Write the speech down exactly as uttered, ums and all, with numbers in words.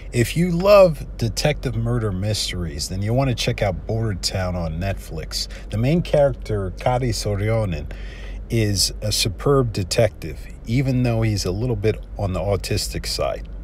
If you love detective murder mysteries, then you want to check out Bordertown on Netflix. The main character, Kari Sorionen, is a superb detective, even though he's a little bit on the autistic side.